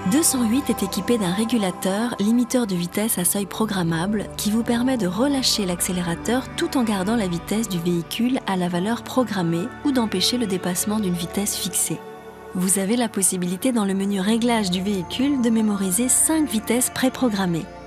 208 est équipé d'un régulateur limiteur de vitesse à seuil programmable qui vous permet de relâcher l'accélérateur tout en gardant la vitesse du véhicule à la valeur programmée ou d'empêcher le dépassement d'une vitesse fixée. Vous avez la possibilité dans le menu réglage du véhicule de mémoriser 5 vitesses préprogrammées.